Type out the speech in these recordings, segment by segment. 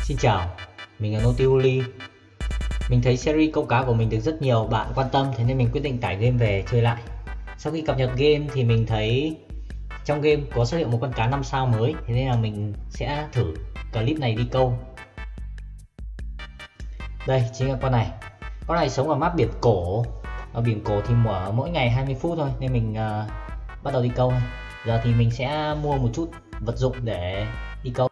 Xin chào, mình là Notiuli. Mình thấy series câu cá của mình được rất nhiều bạn quan tâm, thế nên mình quyết định tải game về chơi lại. Sau khi cập nhật game thì mình thấy trong game có xuất hiện một con cá 5 sao mới, thế nên là mình sẽ thử clip này đi câu. Đây chính là con này. Con này sống ở map biển cổ. Ở biển cổ thì mở mỗi ngày 20 phút thôi, nên mình bắt đầu đi câu. Giờ thì mình sẽ mua một chút vật dụng để đi câu.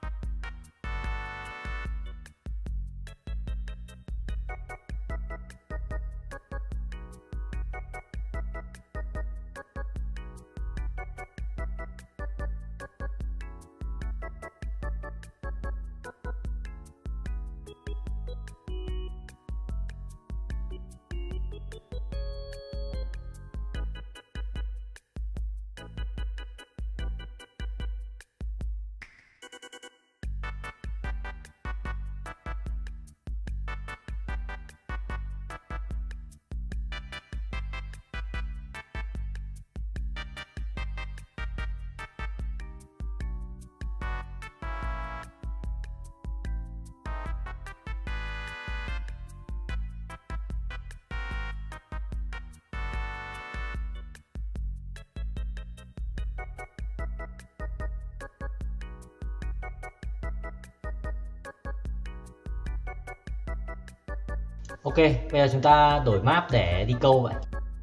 Ok, bây giờ chúng ta đổi map để đi câu vậy.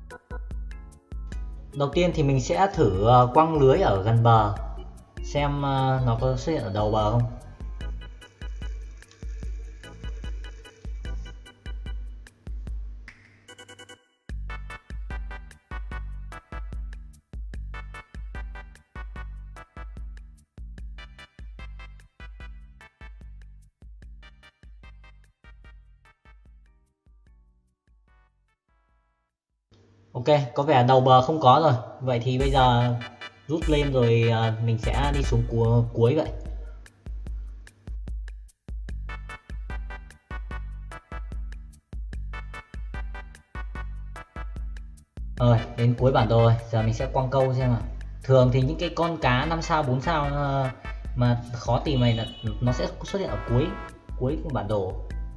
Đầu tiên thì mình sẽ thử quăng lưới ở gần bờ, xem nó có xuất hiện ở đầu bờ không. Ok, có vẻ đầu bờ không có rồi. Vậy thì bây giờ rút lên rồi mình sẽ đi xuống cuối vậy. Rồi, đến cuối bản đồ rồi. Giờ mình sẽ quăng câu xem nào. Thường thì những cái con cá 5 sao, 4 sao mà khó tìm này là nó sẽ xuất hiện ở cuối của bản đồ.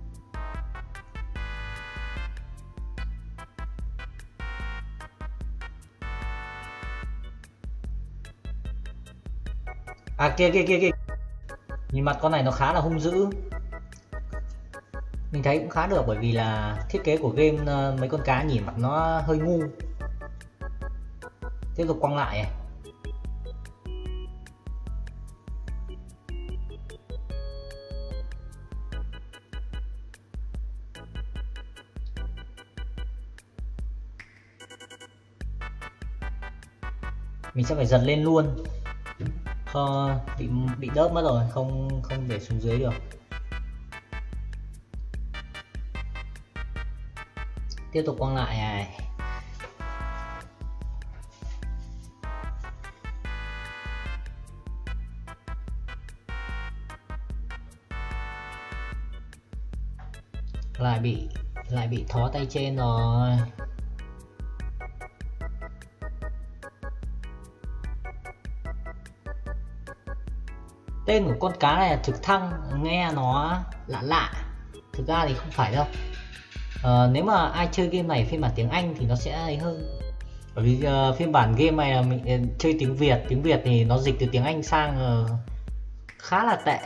À kia. Nhìn mặt con này nó khá là hung dữ. Mình thấy cũng khá được bởi vì là thiết kế của game mấy con cá nhìn mặt nó hơi ngu. Tiếp tục quăng lại này. Mình sẽ phải giật lên luôn. Bị đớp mất rồi, không để xuống dưới được. Tiếp tục quăng lại này. Lại bị thó tay trên rồi. Tên của con cá này là thực thăng, nghe nó lạ. Thực ra thì không phải đâu. Nếu mà ai chơi game này phiên bản tiếng Anh thì nó sẽ ấy hơn. Bởi vì phiên bản game này là mình chơi tiếng Việt thì nó dịch từ tiếng Anh sang khá là tệ.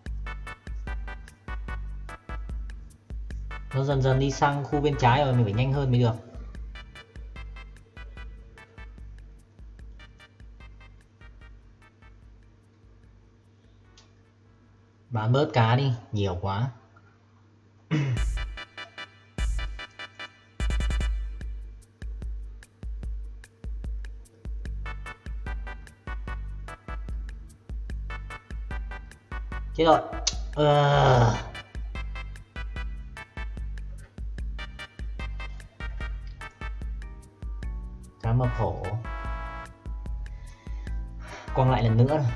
Nó dần đi sang khu bên trái rồi, mình phải nhanh hơn mới được. Bán bớt cá đi, nhiều quá. Chết rồi. Cá mập hổ. Quăng lại lần nữa này.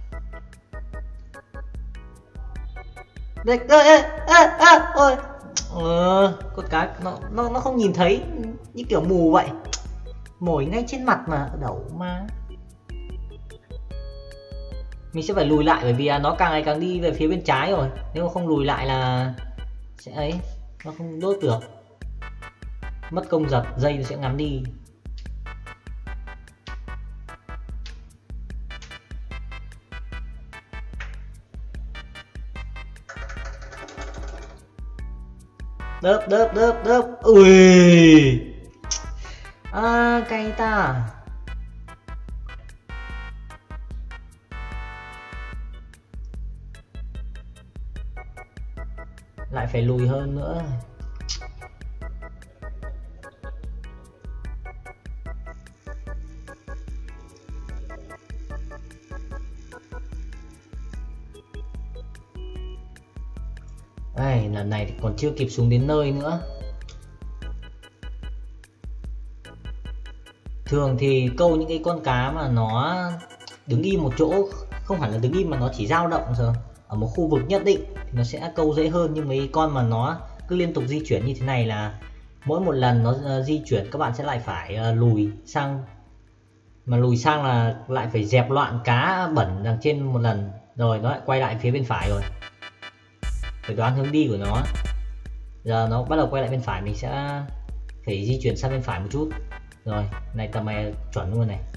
Ôi Con cá nó không nhìn thấy, như kiểu mù vậy, mồi ngay trên mặt mà đậu mà. Mình sẽ phải lùi lại bởi vì nó càng ngày càng đi về phía bên trái rồi, nếu mà không lùi lại là sẽ ấy, nó không đốt được, mất công giật, dây nó sẽ ngắn đi. Đớp. Ui, cay ta. Lại phải lùi hơn nữa. Đây, lần này thì còn chưa kịp xuống đến nơi nữa. Thường thì câu những cái con cá mà nó đứng im một chỗ, không hẳn là đứng im mà nó chỉ dao động rồi ở một khu vực nhất định thì nó sẽ câu dễ hơn, nhưng mấy con mà nó cứ liên tục di chuyển như thế này là mỗi một lần nó di chuyển các bạn sẽ lại phải lùi sang, mà lùi sang là lại phải dẹp loạn cá bẩn đằng trên một lần, rồi nó lại quay lại phía bên phải rồi, phải đoán hướng đi của nó. Giờ nó bắt đầu quay lại bên phải, mình sẽ phải di chuyển sang bên phải một chút. Rồi, này tầm này chuẩn luôn này.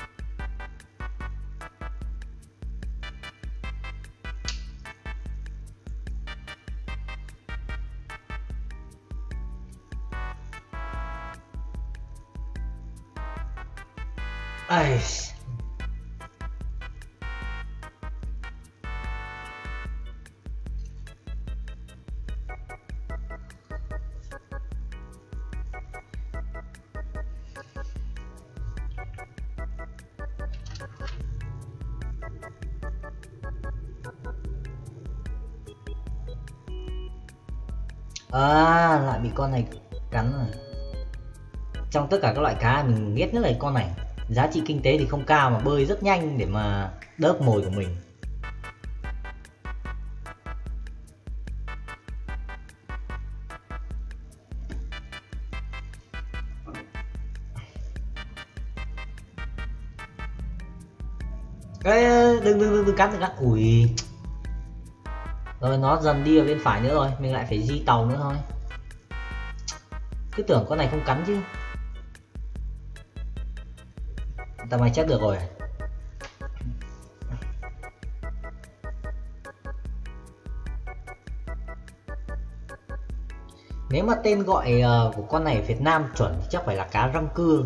Ai... lại bị con này cắn rồi. Trong tất cả các loại cá mình ghét nhất là con này, giá trị kinh tế thì không cao mà bơi rất nhanh để mà đớp mồi của mình. Ê, đừng cắn. Ui, rồi nó dần đi ở bên phải nữa rồi, mình lại phải di tàu nữa thôi. Cứ tưởng con này không cắn chứ. Tầm này chắc được rồi. Nếu mà tên gọi của con này Việt Nam chuẩn thì chắc phải là cá răng cưa.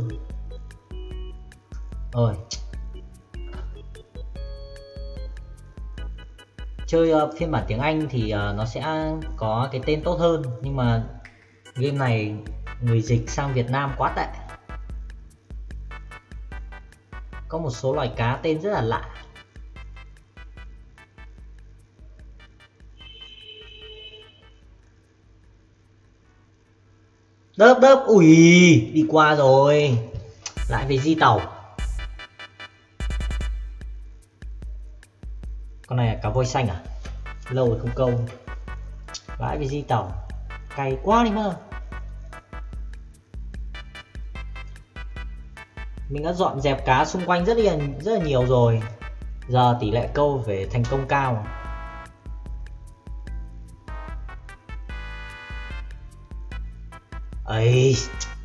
Rồi. Chơi phiên bản tiếng Anh thì nó sẽ có cái tên tốt hơn, nhưng mà game này người dịch sang Việt Nam quá tệ. Có một số loài cá tên rất là lạ. Đớp. Ui, đi qua rồi. Lại phải di tàu. Con này là cá voi xanh à? Lâu rồi không câu. Lại phải di tàu. Cay quá đi mà. Mình đã dọn dẹp cá xung quanh rất là nhiều rồi. Giờ tỷ lệ câu phải thành công cao. Ấy.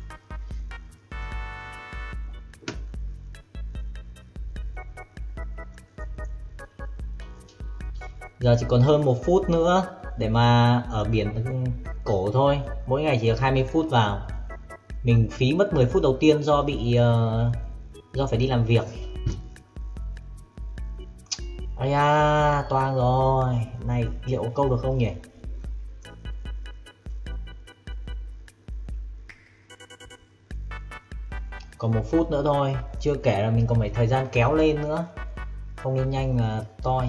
Giờ chỉ còn hơn 1 phút nữa để mà ở biển cổ thôi. Mỗi ngày chỉ được 20 phút vào. Mình phí mất 10 phút đầu tiên do bị do phải đi làm việc. Ây da, toang rồi. Này liệu câu được không nhỉ? Còn 1 phút nữa thôi. Chưa kể là mình còn phải thời gian kéo lên nữa. Không nên nhanh mà toi.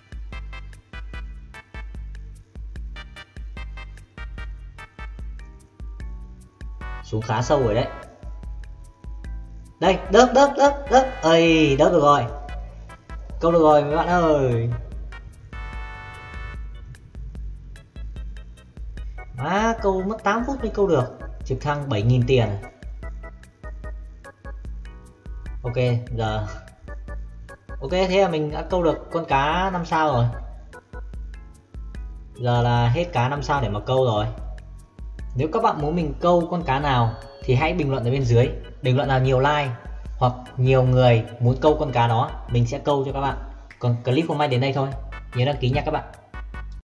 Xuống khá sâu rồi đấy. Đây, đớp. Ây, đớp được rồi. Câu được rồi mấy bạn ơi. câu mất 8 phút mới câu được. Trực thăng 7.000 tiền. Ok, giờ ok, thế là mình đã câu được con cá 5 sao rồi. Giờ là hết cá 5 sao để mà câu rồi. Nếu các bạn muốn mình câu con cá nào thì hãy bình luận ở bên dưới. Bình luận nào nhiều like hoặc nhiều người muốn câu con cá đó, mình sẽ câu cho các bạn. Còn clip hôm nay đến đây thôi. Nhớ đăng ký nha các bạn.